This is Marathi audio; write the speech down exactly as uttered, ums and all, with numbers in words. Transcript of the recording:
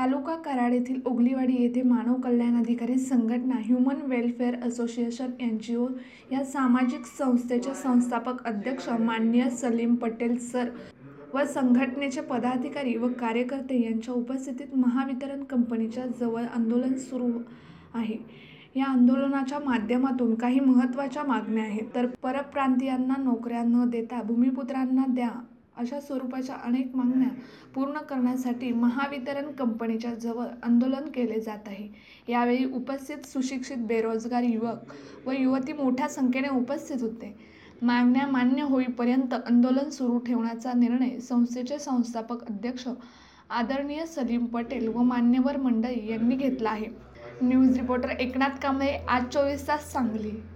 तालुका कराड येथील ओगलीवाडी येथे मानव कल्याण अधिकारी संघटना human welfare association N G O या सामाजिक संस्थेचे संस्थापक अध्यक्ष माननीय सलीम पटेल सर व संघटनेचे पदाधिकारी व कार्यकर्ते यांच्या उपस्थितीत महावितरण कंपनीच्या जवळ आंदोलन सुरू आहे। या आंदोलनाच्या माध्यमातून काही महत्त्वाच्या मागण्या आहेत, तर परप्रांतीयांना नोकऱ्या न देता भूमिपुत्रांना द्या अशा स्वरूपाच्या अनेक मागण्या पूर्ण करण्यासाठी महावितरण कंपनीच्या जवळ आंदोलन केले जात आहे। यावेळी उपस्थित सुशिक्षित बेरोजगार युवक व युवती मोठ्या संख्येने उपस्थित होते। मागण्या मान्य होईपर्यंत आंदोलन सुरू ठेवण्याचा निर्णय संस्थेचे संस्थापक अध्यक्ष आदरणीय सलीम पटेल व मान्यवर मंडळी यांनी घेतला आहे। न्यूज रिपोर्टर एकनाथ कांबळे, आज चोवीस तास सांगली।